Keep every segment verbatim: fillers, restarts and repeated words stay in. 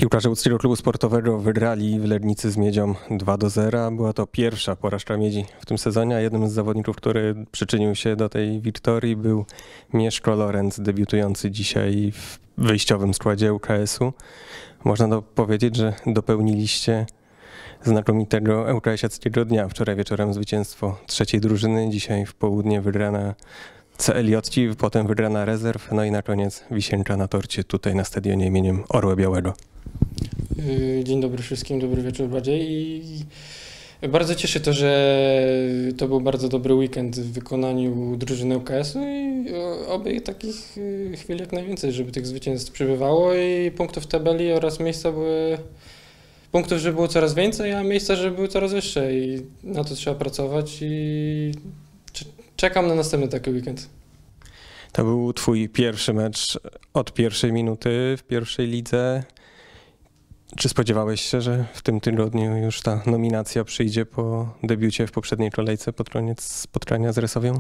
Piłkarze Łódzkiego Klubu Sportowego wygrali w Legnicy z Miedzią dwa do zera. Była to pierwsza porażka Miedzi w tym sezonie, a jednym z zawodników, który przyczynił się do tej wiktorii, był Mieszko Lorenz, debiutujący dzisiaj w wyjściowym składzie U K S-u. Można to powiedzieć, że dopełniliście znakomitego ełkasiackiego dnia. Wczoraj wieczorem zwycięstwo trzeciej drużyny, dzisiaj w południe wygrana C L J ci, potem wygrana rezerw, no i na koniec wisienka na torcie tutaj na stadionie imieniem Orła Białego. Dzień dobry wszystkim, dobry wieczór bardziej i bardzo cieszy to, że to był bardzo dobry weekend w wykonaniu drużyny U K S-u i oby takich chwil jak najwięcej, żeby tych zwycięstw przybywało i punktów w tabeli oraz miejsca były, punktów, żeby było coraz więcej, a miejsca, żeby były coraz wyższe i na to trzeba pracować i czekam na następny taki weekend. To był twój pierwszy mecz od pierwszej minuty w pierwszej lidze. Czy spodziewałeś się, że w tym tygodniu już ta nominacja przyjdzie po debiucie w poprzedniej kolejce pod koniec spotkania z Resowią?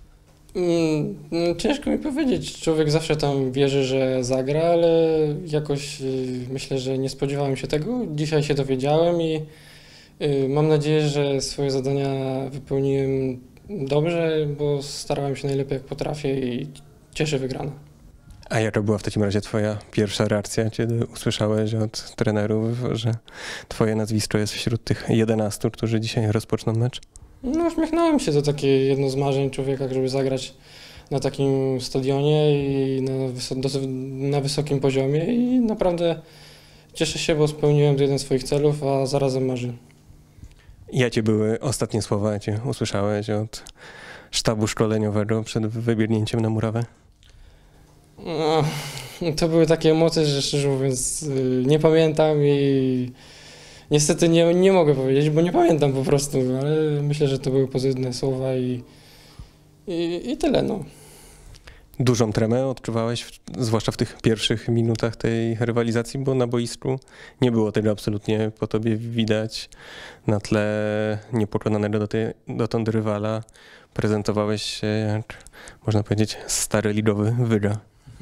Mm, ciężko mi powiedzieć. Człowiek zawsze tam wierzy, że zagra, ale jakoś myślę, że nie spodziewałem się tego. Dzisiaj się dowiedziałem i mam nadzieję, że swoje zadania wypełniłem dobrze, bo starałem się najlepiej jak potrafię i cieszę wygrana. A jaka była w takim razie twoja pierwsza reakcja, kiedy usłyszałeś od trenerów, że twoje nazwisko jest wśród tych jedenastu, którzy dzisiaj rozpoczną mecz? No uśmiechnąłem się, to takie jedno z marzeń człowieka, żeby zagrać na takim stadionie i na, wys- na wysokim poziomie i naprawdę cieszę się, bo spełniłem jeden z swoich celów, a zarazem marzeń. Jakie były ostatnie słowa, jakie usłyszałeś od sztabu szkoleniowego przed wybiegnięciem na murawę? No, to były takie emocje, że szczerze mówiąc nie pamiętam i niestety nie, nie mogę powiedzieć, bo nie pamiętam po prostu, ale myślę, że to były pozytywne słowa i, i, i tyle. No. Dużą tremę odczuwałeś, w, zwłaszcza w tych pierwszych minutach tej rywalizacji, bo na boisku nie było tego absolutnie po tobie widać. Na tle niepokonanego do tej, dotąd rywala prezentowałeś się jak, można powiedzieć, stary ligowy wyga.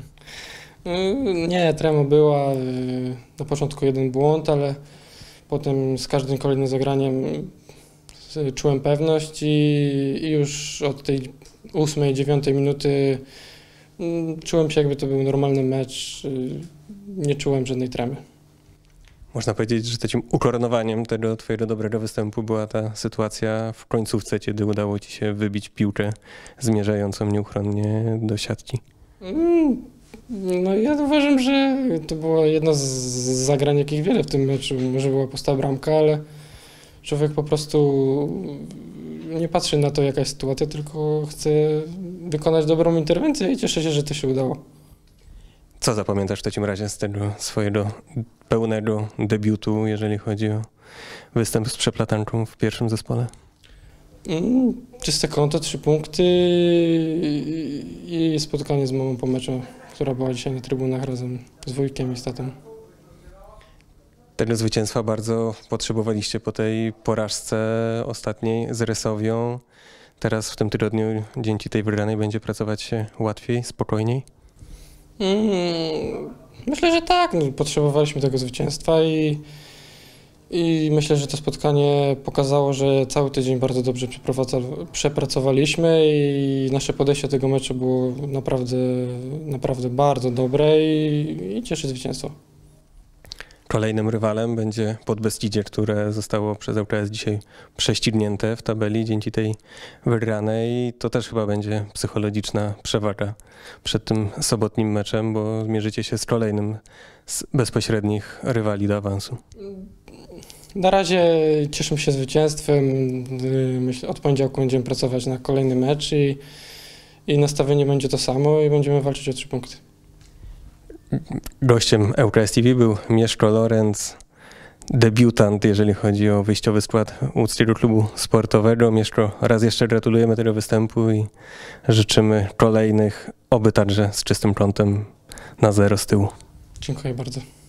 Nie, trema była. Na początku jeden błąd, ale potem z każdym kolejnym zagraniem czułem pewność i, i już od tej ósmej, dziewiątej minuty czułem się, jakby to był normalny mecz. Nie czułem żadnej tremy. Można powiedzieć, że takim ukoronowaniem tego twojego dobrego występu była ta sytuacja w końcówce, kiedy udało ci się wybić piłkę zmierzającą nieuchronnie do siatki. No ja uważam, że to było jedno z zagrań, jakich wiele w tym meczu. Może była pusta bramka, ale człowiek po prostu nie patrzy na to, jaka jest sytuacja, tylko chce wykonać dobrą interwencję i cieszę się, że to się udało. Co zapamiętasz w takim razie z tego swojego pełnego debiutu, jeżeli chodzi o występ z przeplatanką w pierwszym zespole? Mm, czyste konto, trzy punkty i spotkanie z mamą po meczu, która była dzisiaj na trybunach razem z wujkiem i z tatą. Tego zwycięstwa bardzo potrzebowaliście po tej porażce ostatniej z Resowią. Teraz w tym tygodniu dzięki tej wygranej będzie pracować się łatwiej, spokojniej? Mm, myślę, że tak. No, potrzebowaliśmy tego zwycięstwa i, i myślę, że to spotkanie pokazało, że cały tydzień bardzo dobrze przepracowaliśmy i nasze podejście do tego meczu było naprawdę, naprawdę bardzo dobre i, i cieszy zwycięstwo. Kolejnym rywalem będzie Podbeskidzie, które zostało przez L K S dzisiaj prześcignięte w tabeli dzięki tej wygranej. To też chyba będzie psychologiczna przewaga przed tym sobotnim meczem, bo zmierzycie się z kolejnym z bezpośrednich rywali do awansu. Na razie cieszę się zwycięstwem. Myślę, od poniedziałku będziemy pracować na kolejny mecz i, i nastawienie będzie to samo i będziemy walczyć o trzy punkty. Gościem L K S T V był Mieszko Lorenz, debiutant, jeżeli chodzi o wyjściowy skład Łódzkiego Klubu Sportowego. Mieszko, raz jeszcze gratulujemy tego występu i życzymy kolejnych, oby także z czystym kątem na zero z tyłu. Dziękuję bardzo.